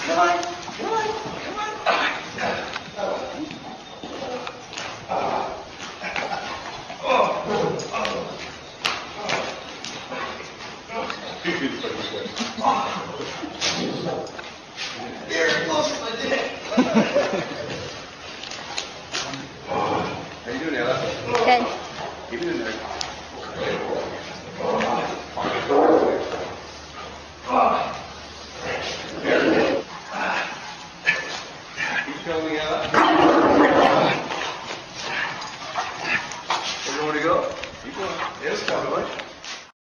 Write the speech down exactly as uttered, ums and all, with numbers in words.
Come on, come on, come on. Very close to my dick. How you doing, Ella? Good. Keep it in there.